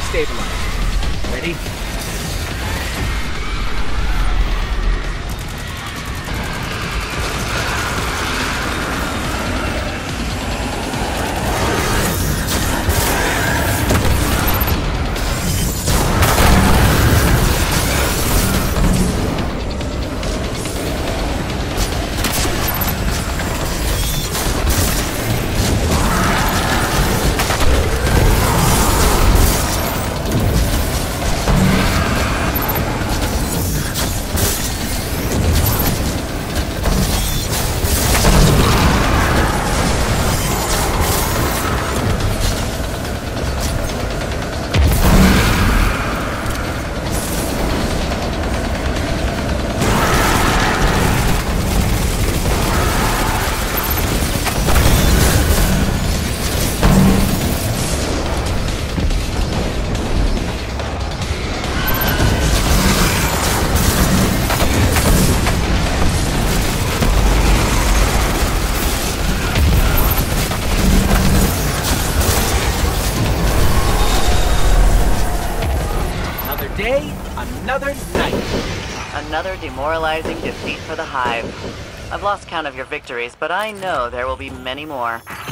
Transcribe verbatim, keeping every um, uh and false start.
stabilized. Ready? Day, another night. Another demoralizing defeat for the Hive. I've lost count of your victories, but I know there will be many more.